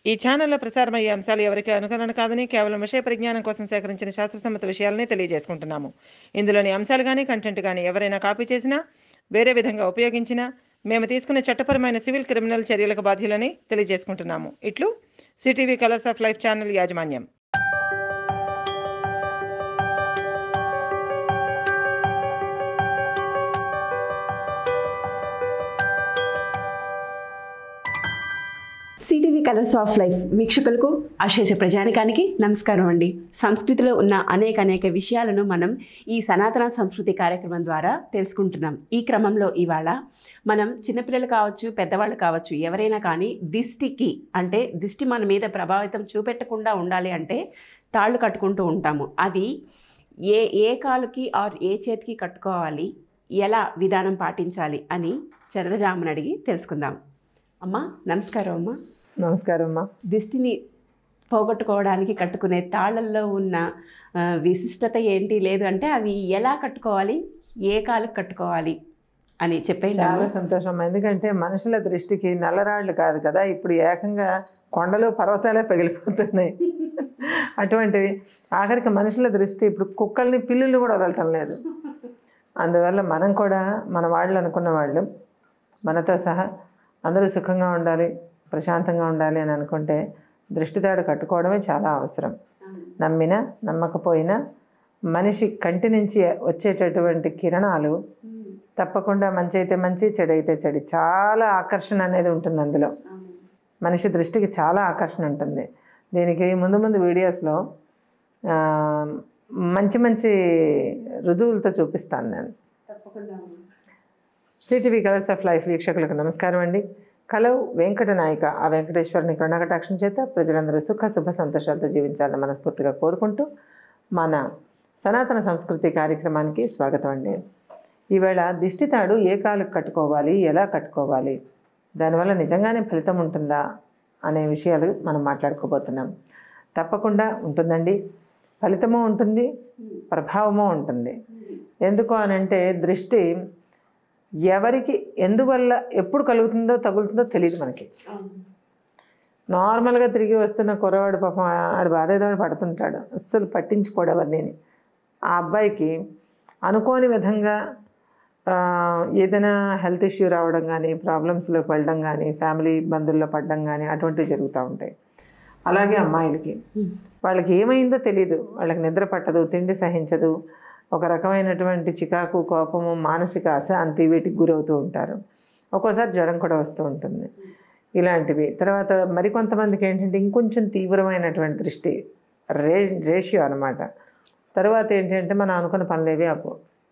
ఈ ఛానల్లో ప్రసారమయ్యే అంశాలు ఎవరికీ అనుకరణ కాదని కేవలం విషయ పరిజ్ఞానం కోసం సేకరించిన శాస్త్రసమ్మత విషయాలనే తెలియజేసుకుంటున్నాము. ఇందులోని అంశాలు కానీ కంటెంట్ కానీ ఎవరైనా కాపీ చేసినా వేరే విధంగా ఉపయోగించినా మేము తీసుకునే చట్టపరమైన సివిల్ క్రిమినల్ చర్యలకు బాధ్యులని తెలియజేసుకుంటున్నాము. ఇట్లు CTV colours of life channel యాజమాన్యం. సిటీవీ కలర్స్ ఆఫ్ లైఫ్ వీక్షకులకు అశేష ప్రజానికానికి నమస్కారం అండి. సంస్కృతిలో ఉన్న అనేక విషయాలను మనం ఈ సనాతన సంస్కృతి కార్యక్రమం ద్వారా తెలుసుకుంటున్నాం. ఈ క్రమంలో ఇవాళ మనం చిన్నపిల్లలు కావచ్చు, పెద్దవాళ్ళు కావచ్చు, ఎవరైనా కానీ దిష్టి మన మీద ప్రభావితం చూపెట్టకుండా ఉండాలి అంటే తాళ్ళు కట్టుకుంటూ ఉంటాము. అది ఏ కాలుకి ఆర్ ఏ చేతికి కట్టుకోవాలి, ఎలా విధానం పాటించాలి అని చంద్రజాముని అడిగి తెలుసుకుందాం. అమ్మా నమస్కారం. అమ్మా నమస్కారం అమ్మా. దిష్టిని పోగొట్టుకోవడానికి కట్టుకునే తాళ్ళల్లో ఉన్న విశిష్టత ఏంటి, లేదు అంటే అవి ఎలా కట్టుకోవాలి, ఏ కాలుకి కట్టుకోవాలి అని చెప్పేయండి. చాలా సంతోషం. ఎందుకంటే మనుషుల దృష్టికి నల్లరాళ్ళు కాదు కదా, ఇప్పుడు ఏకంగా కొండలు పర్వతాలే పగిలిపోతున్నాయి. అటువంటివి ఆఖరికి మనుషుల దృష్టి ఇప్పుడు కుక్కల్ని పిల్లుల్ని కూడా వదలటం లేదు. అందువల్ల మనం కూడా మన వాళ్ళు అనుకున్న వాళ్ళు మనతో సహా అందరూ సుఖంగా ఉండాలి, ప్రశాంతంగా ఉండాలి అని అనుకుంటే దృష్టితాడు కట్టుకోవడమే చాలా అవసరం. నమ్మినా నమ్మకపోయినా మనిషి కంటి నుంచి వచ్చేటటువంటి కిరణాలు తప్పకుండా మంచి అయితే మంచి, చెడు అయితే చెడు, చాలా ఆకర్షణ అనేది ఉంటుంది. అందులో మనిషి దృష్టికి చాలా ఆకర్షణ ఉంటుంది. దీనికి ముందు వీడియోస్లో మంచి రుజువులతో చూపిస్తాను నేను. సిటీవీ కలర్స్ ఆఫ్ లైఫ్ వీక్షకులకు నమస్కారం అండి. కలవు వెంకట నాయిక ఆ వెంకటేశ్వరుని కరుణాకటాక్షం చేత ప్రజలందరూ సుఖ శుభ సంతోషాలతో జీవించాలని మనస్ఫూర్తిగా కోరుకుంటూ మన సనాతన సంస్కృతి కార్యక్రమానికి స్వాగతం అండి. ఈవేళ దిష్టితాడు ఏ కాలుకు కట్టుకోవాలి, ఎలా కట్టుకోవాలి, దానివల్ల నిజంగానే ఫలితం ఉంటుందా అనే విషయాలు మనం మాట్లాడుకోబోతున్నాం. తప్పకుండా ఉంటుందండి. ఫలితము ఉంటుంది, ప్రభావము ఉంటుంది. ఎందుకు అనంటే దృష్టి ఎవరికి ఎందువల్ల ఎప్పుడు కలుగుతుందో తగులుతుందో తెలియదు మనకి. నార్మల్గా తిరిగి వస్తున్న కుర్రవాడు పాపం ఆడు బాధ ఏదో పడుతుంటాడు, అస్సలు పట్టించుకోడు ఎవరిని. ఆ అబ్బాయికి అనుకోని విధంగా ఏదైనా హెల్త్ ఇష్యూ రావడం కానీ, ప్రాబ్లమ్స్లోకి వెళ్ళడం కానీ, ఫ్యామిలీ ఇబ్బందుల్లో పడడం కానీ అటువంటివి జరుగుతూ ఉంటాయి. అలాగే అమ్మాయిలకి వాళ్ళకి ఏమైందో తెలియదు, వాళ్ళకి నిద్ర పట్టదు, తిండి సహించదు, ఒక రకమైనటువంటి చికాకు, కోపము, మానసిక అశాంతి వీటికి గురవుతూ ఉంటారు. ఒక్కోసారి జ్వరం కూడా వస్తూ ఉంటుంది. ఇలాంటివి తర్వాత మరికొంతమందికి ఏంటంటే ఇంకొంచెం తీవ్రమైనటువంటి దృష్టి రేషియో అనమాట. తర్వాత ఏంటంటే మనం అనుకున్న పనులేవి అప్పు.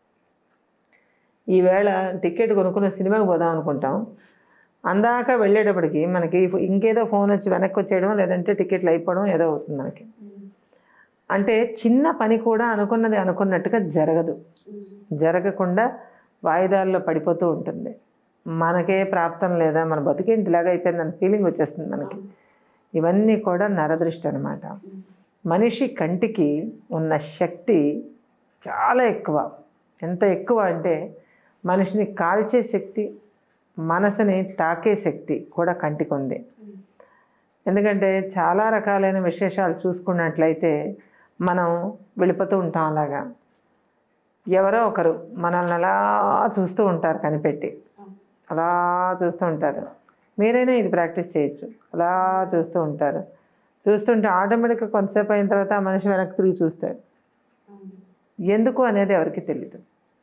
ఈవేళ టికెట్ కొనుక్కున్న సినిమాకి పోదాం అనుకుంటాం, అందాక వెళ్ళేటప్పటికి మనకి ఇంకేదో ఫోన్ వచ్చి వెనక్కి వచ్చేయడం, లేదంటే టికెట్లు అయిపోవడం ఏదో అవుతుంది మనకి. అంటే చిన్న పని కూడా అనుకున్నది అనుకున్నట్టుగా జరగకుండా వాయిదాల్లో పడిపోతూ ఉంటుంది. మనకే ప్రాప్తం లేదా, మన బతికేంటి ఇలాగ అయిపోయిందని ఫీలింగ్ వచ్చేస్తుంది మనకి. ఇవన్నీ కూడా నరదృష్టి అనమాట. మనిషి కంటికి ఉన్న శక్తి చాలా ఎక్కువ. ఎంత ఎక్కువ అంటే మనిషిని కాల్చే శక్తి, మనసుని తాకే శక్తి కూడా కంటికి ఉంది. ఎందుకంటే చాలా రకాలైన విశేషాలు చూసుకున్నట్లయితే మనం వెళ్ళిపోతూ ఉంటాం. అలాగా ఎవరో ఒకరు మనల్ని అలా చూస్తూ ఉంటారు, కనిపెట్టి అలా చూస్తూ ఉంటారు. మీరైనా ఇది ప్రాక్టీస్ చేయొచ్చు. అలా చూస్తుంటే ఆటోమేటిక్గా కొంతసేపు అయిన తర్వాత ఆ మనిషి వెనక్కి తిరిగి చూస్తాడు. ఎందుకు అనేది ఎవరికి తెలియదు.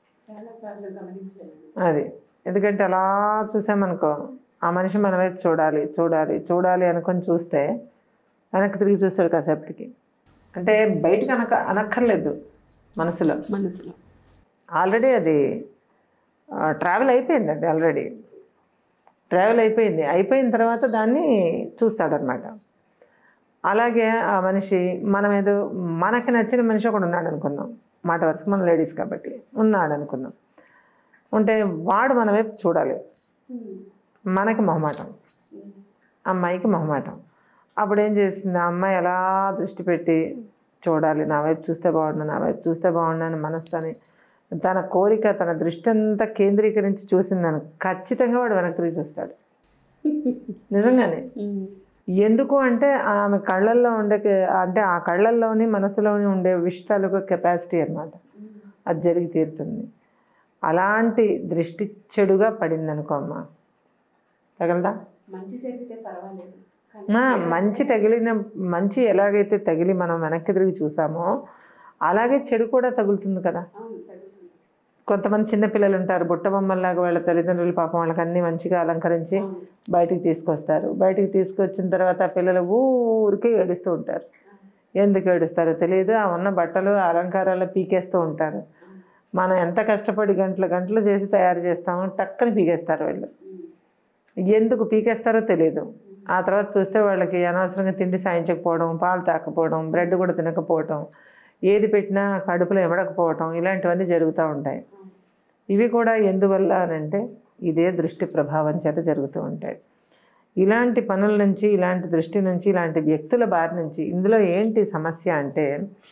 అది ఎందుకంటే అలా చూసామనుకో, ఆ మనిషి మన వైపు చూడాలి అనుకొని చూస్తే వెనక్కి తిరిగి చూస్తాడు కాసేపటికి. అంటే బయటకు అనక్కర్లేదు, మనసులో ఆల్రెడీ అది ట్రావెల్ అయిపోయింది. అది ఆల్రెడీ ట్రావెల్ అయిపోయిన తర్వాత దాన్ని చూస్తాడనమాట. అలాగే ఆ మనిషి మనకి నచ్చిన మనిషి ఒకడు ఉన్నాడు అనుకుందాం, మాట వరుసకు మన లేడీస్ కాబట్టి ఉన్నాడు అనుకుందాం. ఉంటే వాడు మన వైపు చూడాలి, మనకి మొహమాటం, అమ్మాయికి మొహమాటం. అప్పుడు ఏం చేస్తుంది, ఆ అమ్మాయి అలా దృష్టి పెట్టి చూడాలి, నా వైపు చూస్తే బాగుండు అని మనసుతోని తన కోరిక, తన దృష్టి అంతా కేంద్రీకరించి చూసిందని ఖచ్చితంగా వాడు వెనక్కి తిరిగి చూస్తాడు. నిజంగానే ఎందుకు అంటే ఆమె కళ్ళల్లో ఉండే అంటే ఆ కళ్ళల్లోని మనసులోని ఉండే విషయాలకు కెపాసిటీ అన్నమాట. అది జరిగి తీరుతుంది. అలాంటి దృష్టి చెడుగా పడింది అనుకో అమ్మా, తగలదా? మంచి జరిగితే పర్వాలేదు, మంచి తగిలిన మంచి ఎలాగైతే తగిలి మనం వెనక్కి తిరిగి చూసామో అలాగే చెడు కూడా తగులుతుంది కదా. కొంతమంది చిన్నపిల్లలు ఉంటారు, బుట్ట బొమ్మల్లాగా వాళ్ళ తల్లిదండ్రులు పాపం వాళ్ళకి అన్నీ మంచిగా అలంకరించి బయటికి తీసుకొస్తారు. బయటికి తీసుకొచ్చిన తర్వాత ఆ పిల్లలు ఊరికే ఏడుస్తూ ఉంటారు. ఎందుకు ఏడుస్తారో తెలియదు. ఆ ఉన్న బట్టలు అలంకారాలు పీకేస్తూ ఉంటారు. మనం ఎంత కష్టపడి గంటలు గంటలు చేసి తయారు చేస్తామో టక్కని పీకేస్తారు వాళ్ళు. ఎందుకు పీకేస్తారో తెలియదు. ఆ తర్వాత చూస్తే వాళ్ళకి అనవసరంగా తిండి సాయించకపోవడం, పాలు తాకపోవడం, బ్రెడ్ కూడా తినకపోవటం, ఏది పెట్టినా కడుపులో ఎమడకపోవటం, ఇలాంటివన్నీ జరుగుతూ ఉంటాయి. ఇవి కూడా ఎందువల్ల అనంటే ఇదే దృష్టి ప్రభావం చేత జరుగుతూ ఉంటాయి. ఇలాంటి పనుల నుంచి, ఇలాంటి దృష్టి నుంచి, ఇలాంటి వ్యక్తుల బారి నుంచి ఇందులో ఏంటి సమస్య అంటే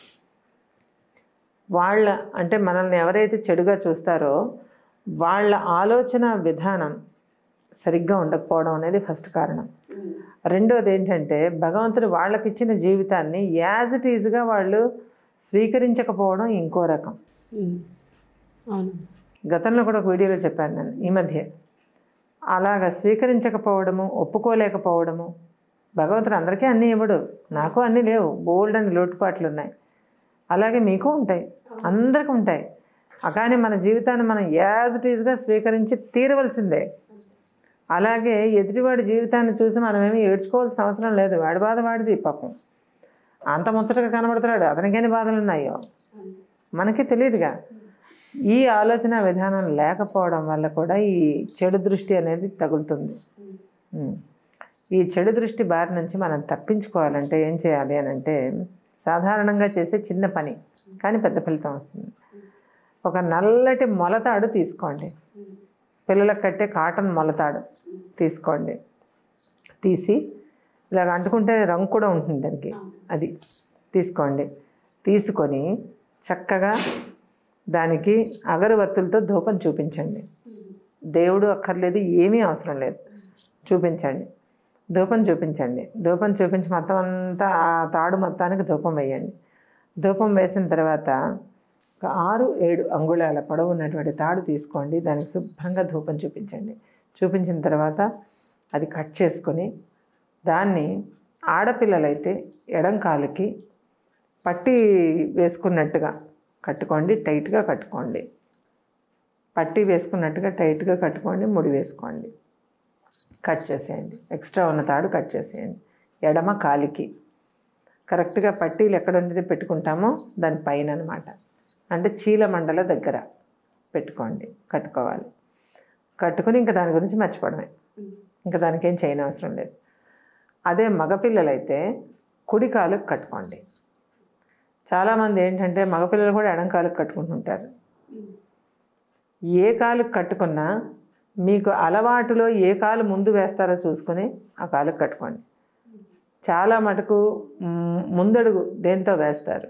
వాళ్ళ అంటే మనల్ని ఎవరైతే చెడుగా చూస్తారో వాళ్ళ ఆలోచన విధానం సరిగ్గా ఉండకపోవడం అనేది ఫస్ట్ కారణం. రెండోది ఏంటంటే భగవంతుడు వాళ్ళకి ఇచ్చిన జీవితాన్ని యాజ్ ఇట్ ఈజ్గా వాళ్ళు స్వీకరించకపోవడం ఇంకో రకం. అవును, గతంలో కూడా ఒక వీడియోలో చెప్పాను నేను ఈ మధ్య. అలాగ స్వీకరించకపోవడము, ఒప్పుకోలేకపోవడము. భగవంతుడు అందరికీ అన్నీ ఇవ్వడు, నాకు అన్నీ లేవు, బోల్డ్ అని లోటుపాట్లు ఉన్నాయి, అలాగే మీకు ఉంటాయి, అందరికీ ఉంటాయి. కానీ మన జీవితాన్ని మనం యాజ్ ఇట్ ఈజ్గా స్వీకరించి తీరవలసిందే. అలాగే ఎదుటివాడి జీవితాన్ని చూసి మనమేమి ఏడ్చుకోవాల్సిన అవసరం లేదు. వాడి బాధ వాడిది, పాపం అంత ముచ్చటగా కనబడుతున్నాడు, అతనికి ఎన్ని బాధలు ఉన్నాయో మనకి తెలియదుగా. ఈ ఆలోచన విధానం లేకపోవడం వల్ల కూడా ఈ చెడు దృష్టి అనేది తగులుతుంది. ఈ చెడు దృష్టి బారి నుంచి మనం తప్పించుకోవాలంటే ఏం చేయాలి అని అంటే సాధారణంగా చేసే చిన్న పని కానీ పెద్ద ఫలితం వస్తుంది. ఒక నల్లటి మొలతాడు తీసుకోండి, పిల్లలకు కట్టే కాటన్ మొలతాడు తీసుకోండి. తీసి ఇలాగ అంటుకుంటే రంగు కూడా ఉంటుంది దానికి, అది తీసుకోండి. తీసుకొని చక్కగా దానికి అగరవత్తులతో ధూపం చూపించండి. దేవుడు అక్కర్లేదు, ఏమీ అవసరం లేదు, చూపించండి. ధూపం చూపించండి. ధూపం చూపించి మొత్తం అంతా ఆ తాడు మొత్తానికి ధూపం వేయండి. ధూపం వేసిన తర్వాత ఒక 6-7 అంగుళాల పొడవు ఉన్నటువంటి తాడు తీసుకోండి, దానికి శుభ్రంగా ధూపం చూపించండి. చూపించిన తర్వాత అది కట్ చేసుకొని దాన్ని ఆడపిల్లలైతే ఎడం కాలుకి పట్టీ వేసుకున్నట్టుగా కట్టుకోండి, టైట్గా కట్టుకోండి. పట్టీ వేసుకున్నట్టుగా టైట్గా కట్టుకోండి, ముడి వేసుకోండి, కట్ చేసేయండి. ఎక్స్ట్రా ఉన్న తాడు కట్ చేసేయండి. ఎడమ కాలికి కరెక్ట్గా పట్టీలు ఎక్కడ ఉండేది పెట్టుకుంటామో దాని పైన అనమాట, అంటే చీల మండల దగ్గర పెట్టుకోండి, కట్టుకోవాలి. కట్టుకుని ఇంకా దాని గురించి మర్చిపోవడమే, ఇంకా దానికి ఏం చేయనవసరం లేదు. అదే మగపిల్లలైతే కుడి కాలుకి కట్టుకోండి. చాలామంది ఏంటంటే మగపిల్లలు కూడా ఎడం కాలుకి కట్టుకుంటుంటారు. ఏ కాలుకి కట్టుకున్నా మీకు అలవాటులో ఏ కాలు ముందు వేస్తారో చూసుకొని ఆ కాలుకి కట్టుకోండి. చాలా మటుకు ముందడుగు దేంతో వేస్తారు,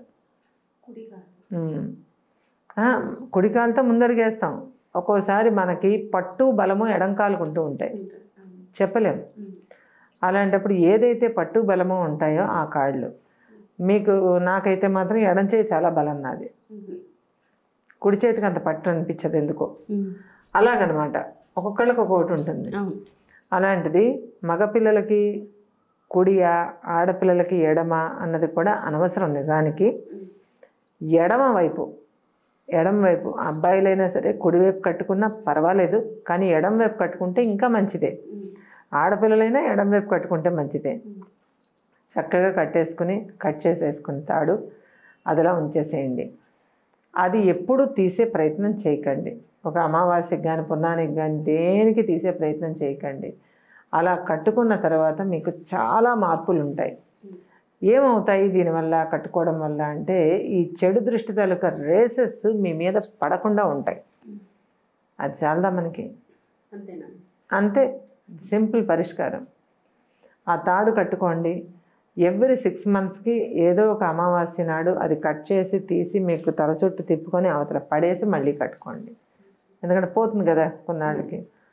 కుడి కాలుతో ముందడుగు వేస్తాం. ఒక్కోసారి మనకి పట్టు బలము ఎడం కాలుకు ఉంటూ ఉంటాయి, చెప్పలేము. అలాంటప్పుడు ఏదైతే పట్టు బలమో ఉంటాయో ఆ కాళ్ళు మీకు, నాకైతే మాత్రం ఎడం చేయి చాలా బలం నాది, కుడి చేతికి అంత పట్టు అనిపించదు ఎందుకో. అలాగనమాట, ఒక్కొక్కళ్ళకి ఒక్కొక్కటి ఉంటుంది. అలాంటిది మగపిల్లలకి కుడియా ఆడపిల్లలకి ఎడమ అన్నది కూడా అనవసరం. నిజానికి ఎడమ వైపు అబ్బాయిలైనా సరే కుడివైపు కట్టుకున్నా పర్వాలేదు, కానీ ఎడం వైపు కట్టుకుంటే ఇంకా మంచిదే. ఆడపిల్లలైనా ఎడం వైపు కట్టుకుంటే మంచిదే. చక్కగా కట్ చేసేసుకుని తాడు అదిలా ఉంచేసేయండి. అది ఎప్పుడు తీసే ప్రయత్నం చేయకండి. ఒక అమావాస్యకి కానీ పున్నానికి కానీ దేనికి తీసే ప్రయత్నం చేయకండి. అలా కట్టుకున్న తర్వాత మీకు చాలా మార్పులు ఉంటాయి. ఏమవుతాయి దీనివల్ల, కట్టుకోవడం వల్ల అంటే ఈ చెడు దృష్టి తాలూకా రేసెస్ మీ మీద పడకుండా ఉంటాయి. అది చాలదా మనకి? అంతే, సింపుల్ పరిష్కారం. ఆ తాడు కట్టుకోండి. ఎవ్రీ 6 monthsకి ఏదో ఒక అమావాస్య నాడు అది కట్ చేసి తీసి మీకు తల చుట్టూ తిప్పుకొని అవతల పడేసి మళ్ళీ కట్టుకోండి. ఎందుకంటే పోతుంది కదా కొన్నాళ్ళకి.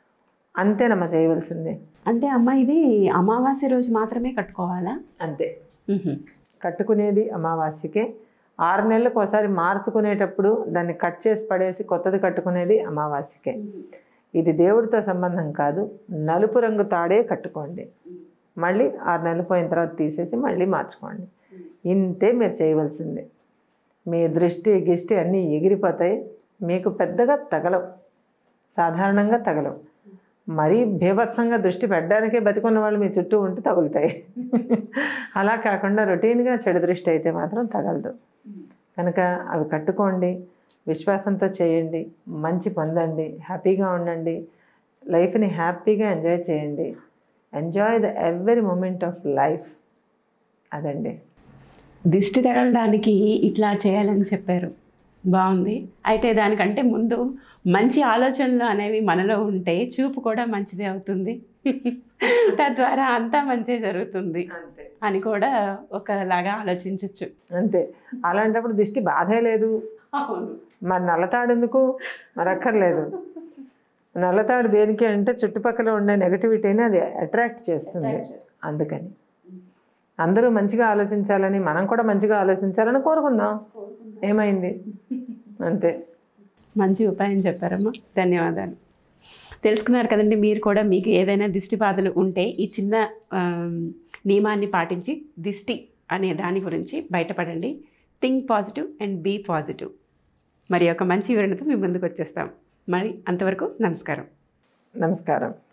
అంతేనమ్మా చేయవలసింది. అంటే అమ్మ ఇది అమావాస్య రోజు మాత్రమే కట్టుకోవాలా? అంతే, మ్హూ. కట్టుకునేది అమావాస్యకే. 6 నెలలకు ఒకసారి మార్చుకునేటప్పుడు దాన్ని కట్ చేసి పడేసి కొత్తది కట్టుకునేది అమావాస్యకే. ఇది దేవుడితో సంబంధం కాదు. నలుపు రంగు తాడే కట్టుకోండి, మళ్ళీ 6 నెలలు పోయిన తర్వాత తీసేసి మళ్ళీ మార్చుకోండి. ఇంతే మీరు చేయవలసింది. మీ దృష్టి గిష్టి అన్నీ ఎగిరిపోతాయి. మీకు పెద్దగా తగలవు, సాధారణంగా తగలవు. మరీ బీభత్సంగా దృష్టి పెట్టడానికే బతికున్న వాళ్ళు మీ చుట్టూ ఉంటే తగులుతాయి. అలా కాకుండా రొటీన్గా చెడు దృష్టి అయితే మాత్రం తగలదు. కనుక అవి కట్టుకోండి, విశ్వాసంతో చేయండి, మంచి పొందండి, హ్యాపీగా ఉండండి, లైఫ్ని హ్యాపీగా ఎంజాయ్ చేయండి. Enjoy the every moment of life. అదండి. దిష్టి తగలడానికి ఇట్లా చేయాలని చెప్పారు, బాగుంది. అయితే దానికంటే ముందు మంచి ఆలోచనలు అనేవి మనలో ఉంటే చూపు కూడా మంచిదే అవుతుంది, తద్వారా అంతా మంచి జరుగుతుంది అంతే అని కూడా ఒకలాగా ఆలోచించవచ్చు. అంతే. అలాంటప్పుడు దిష్టి బాధే లేదు. మరి నల్లతాడు ఎందుకు? మరి అక్కర్లేదు. నల్లతాడు దేనికి అంటే చుట్టుపక్కల ఉండే నెగటివిటీని అది అట్రాక్ట్ చేస్తుంది. అందుకని అందరూ మంచిగా ఆలోచించాలని, మనం కూడా మంచిగా ఆలోచించాలని కోరుకుందాం. ఏమైంది? అంతే. మంచి ఉపాయం చెప్పారమ్మా, ధన్యవాదాలు. తెలుసుకున్నారు కదండి. మీరు కూడా మీకు ఏదైనా దిష్టి బాధలు ఉంటే ఈ చిన్న నియమాన్ని పాటించి దిష్టి అనే దాని గురించి బయటపడండి. Think positive and be positive. మరి ఒక మంచి వివరణతో మీ ముందుకు వచ్చేస్తాం. మరి అంతవరకు నమస్కారం. నమస్కారం.